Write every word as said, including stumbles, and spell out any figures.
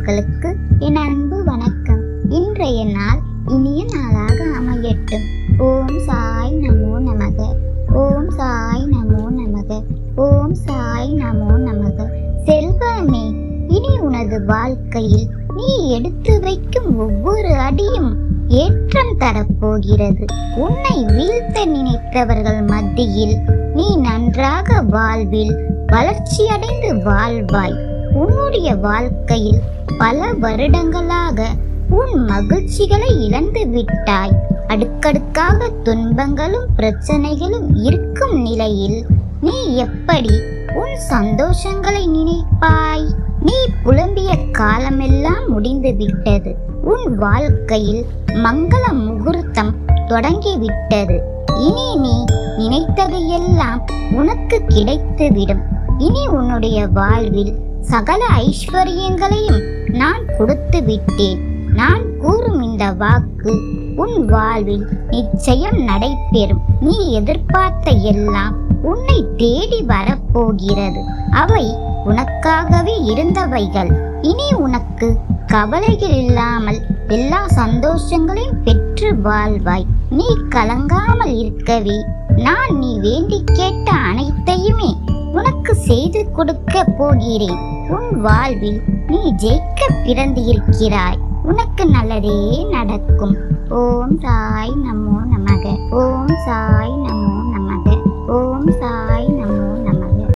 உறவுகளுக்கு என் அன்பு வணக்கம். இன்றைய நாள் இனிய நாளாக அமையட்டும். ஓம் சாய் நமோ நமக. ஓம் சாய் நமோ நமக. ஓம் சாய் நமோ நமக. செல்வமே, இனி உனது வாழ்க்கையில் நீ எடுத்து வைக்கும் ஒவ்வொரு அடியும் ஏற்றம் தரப்போகிறது. உன்னை வீழ்த்த நினைத்தவர்கள் மத்தியில் நீ நன்றாக வாழ்வில் வளர்ச்சியடைந்து வாழ்வாய். உன்னுடைய வாழ்க்கையில் பல வருடங்களாக உன் மகிழ்ச்சிகளை இழந்து விட்டாய். அடுக்கடுக்காக துன்பங்களும் பிரச்சனைகளும் இருக்கும் நிலையில் நீ எப்படி உன் சந்தோஷங்களை நினைப்பாய்? நீ புலம்பிய காலமெல்லாம் முடிந்து விட்டது. உன் வாழ்க்கையில் மங்கள முகூர்த்தம் தொடங்கிவிட்டது. இனி நீ நினைத்தது எல்லாம் உனக்கு கிடைத்துவிடும். இனி உன்னுடைய வாழ்வில் சகல ஐஸ்வர்யங்களையும் நான் கொடுத்து விட்டேன். நான் கூறும் இந்த வாக்கு உன் வாழ்வில் நிச்சயம் நடைபெறும். நீ எதிர்பார்த்த எல்லாம் உன்னை தேடி வரப்போகிறது. அவை உனக்காகவே இருந்தவைகள். இனி உனக்கு கவலைகள் இல்லாமல் எல்லா சந்தோஷங்களையும் பெற்று வாழ்வாய். நீ கலங்காமல் இருக்கவே நான் நீ வேண்டி கேட்ட அனைத்தையுமே உனக்கு செய்து கொடுக்க போகிறேன். உன் வாழ்வில் நீ ஜெயிக்க பிறந்திருக்கிறாய். உனக்கு நல்லதே நடக்கும். ஓம் சாய் நமோ நமக. ஓம் சாய் நமோ நமக. ஓம் சாய்.